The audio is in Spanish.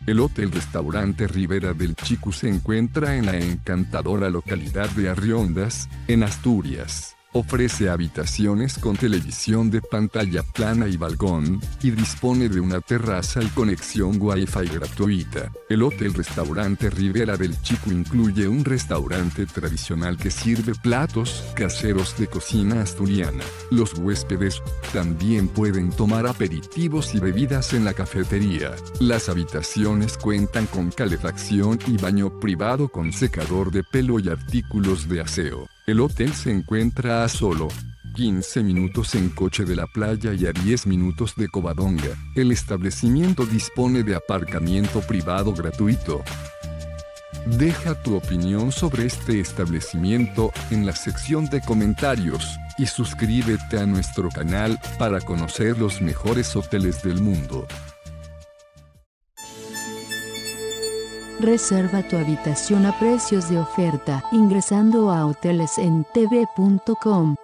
El Hotel-Restaurante Ribera del Chicu se encuentra en la encantadora localidad de Arriondas, en Asturias. Ofrece habitaciones con televisión de pantalla plana y balcón, y dispone de una terraza y conexión Wi-Fi gratuita. El Hotel-Restaurante Ribera del Chicu incluye un restaurante tradicional que sirve platos caseros de cocina asturiana. Los huéspedes también pueden tomar aperitivos y bebidas en la cafetería. Las habitaciones cuentan con calefacción y baño privado con secador de pelo y artículos de aseo. El hotel se encuentra a solo 15 minutos en coche de la playa y a 10 minutos de Covadonga. El establecimiento dispone de aparcamiento privado gratuito. Deja tu opinión sobre este establecimiento en la sección de comentarios y suscríbete a nuestro canal para conocer los mejores hoteles del mundo. Reserva tu habitación a precios de oferta ingresando a hotelesentv.com.